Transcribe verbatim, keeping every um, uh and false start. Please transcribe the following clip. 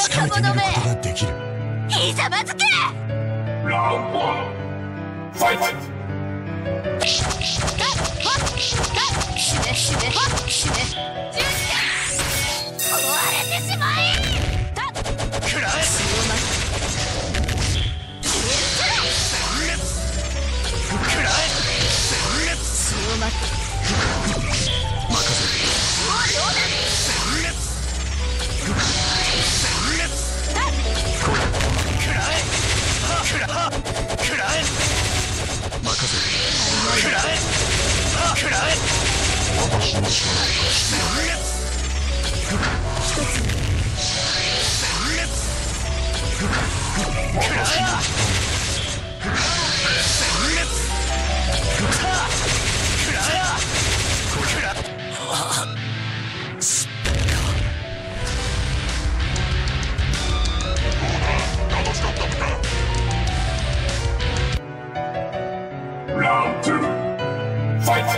かめてみることができる。 ひざまずけ。 ラウンドワンファイト。壊れてしまえ。くらえ。くらえ。強まって任せる。私の勝利は一つ目。ラウンドツーファイト。